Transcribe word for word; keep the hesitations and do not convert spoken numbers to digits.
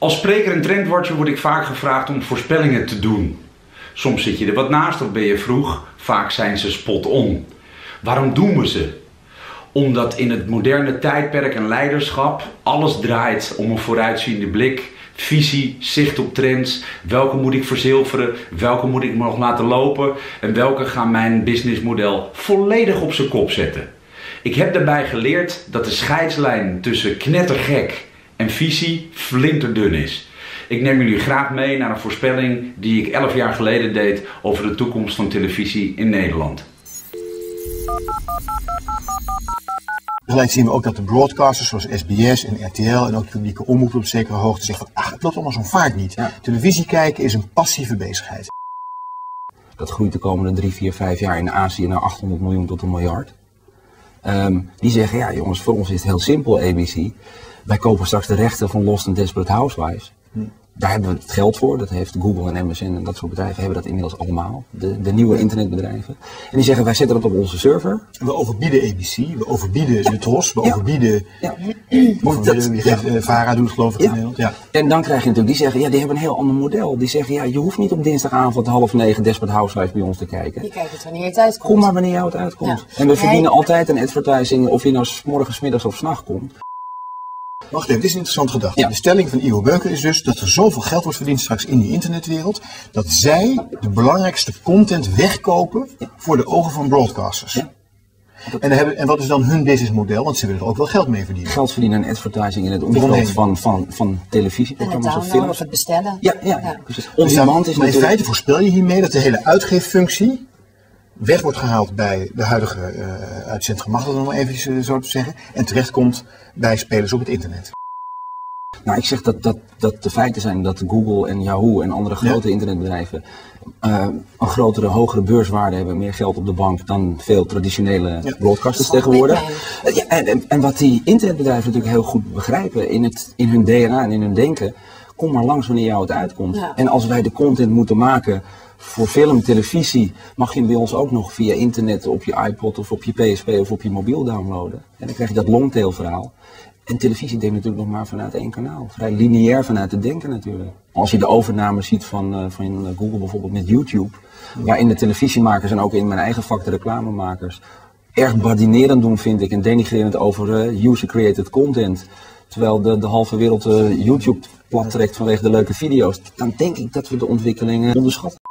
Als spreker en trendwatcher word ik vaak gevraagd om voorspellingen te doen. Soms zit je er wat naast of ben je vroeg, vaak zijn ze spot on. Waarom doen we ze? Omdat in het moderne tijdperk en leiderschap alles draait om een vooruitziende blik, visie, zicht op trends. Welke moet ik verzilveren? Welke moet ik nog laten lopen? En welke gaan mijn businessmodel volledig op zijn kop zetten? Ik heb daarbij geleerd dat de scheidslijn tussen knettergek en visie flinterdun is. Ik neem jullie graag mee naar een voorspelling die ik elf jaar geleden deed over de toekomst van televisie in Nederland. Tegelijk zien we ook dat de broadcasters zoals S B S en R T L en ook de publieke omroep op zekere hoogte zeggen van, ach, het loopt allemaal zo'n vaart niet. Ja. Televisie kijken is een passieve bezigheid. Dat groeit de komende drie, vier, vijf jaar in Azië naar achthonderd miljoen tot een miljard. Um, die zeggen, ja jongens, voor ons is het heel simpel, A B C. Wij kopen straks de rechten van Lost en Desperate Housewives. Hm. Daar hebben we het geld voor, dat heeft Google en Amazon en dat soort bedrijven hebben dat inmiddels allemaal. De, de nieuwe internetbedrijven. En die zeggen, wij zetten dat op onze server. We overbieden A B C, we overbieden ja. de Tros, we ja. overbieden... Ja. overbieden dat, ja. VARA doet geloof ik ja. in Nederland. Ja. En dan krijg je natuurlijk, die zeggen, ja die hebben een heel ander model. Die zeggen, ja je hoeft niet op dinsdagavond half negen Desperate Housewives bij ons te kijken. Je kijkt het wanneer het uitkomt. Kom maar wanneer jou het uitkomt. Ja. En we verdienen nee. altijd een advertising, of je nou 's morgens, 's middags of 's nachts komt. Wacht even, dit is een interessante gedachte. Ja. De stelling van Ivo Beuker is dus dat er zoveel geld wordt verdiend straks in die internetwereld, dat zij de belangrijkste content wegkopen ja. voor de ogen van broadcasters. Ja. En, hebben, en wat is dan hun businessmodel? Want ze willen er ook wel geld mee verdienen. Geld verdienen aan advertising in het omveld van, van, van televisie. En het downloaden of het bestellen. Ja, ja, ja. precies. Dus dan, is maar in feite voorspel je hiermee dat de hele uitgeeffunctie weg wordt gehaald bij de huidige uh, uitzendger, mag dat nog maar even uh, zo te zeggen, en terechtkomt bij spelers op het internet. Nou, ik zeg dat, dat, dat de feiten zijn dat Google en Yahoo en andere grote ja. internetbedrijven uh, een grotere, hogere beurswaarde hebben, meer geld op de bank dan veel traditionele ja. broadcasters tegenwoordig. Uh, ja, en, en, en wat die internetbedrijven natuurlijk heel goed begrijpen in, het, in hun D N A en in hun denken, kom maar langs wanneer jou het uitkomt. Ja. En als wij de content moeten maken voor film, televisie, mag je hem bij ons ook nog via internet op je iPod of op je P S P of op je mobiel downloaden. En dan krijg je dat longtail verhaal. En televisie denkt natuurlijk nog maar vanuit één kanaal. Vrij lineair vanuit het denken natuurlijk. Als je de overname ziet van, uh, van Google bijvoorbeeld met YouTube, waarin de televisiemakers en ook in mijn eigen vak de reclamemakers erg badinerend doen, vind ik, en denigrerend over uh, user-created content. Terwijl de, de halve wereld uh, YouTube plat trekt vanwege de leuke video's. Dan denk ik dat we de ontwikkelingen onderschatten.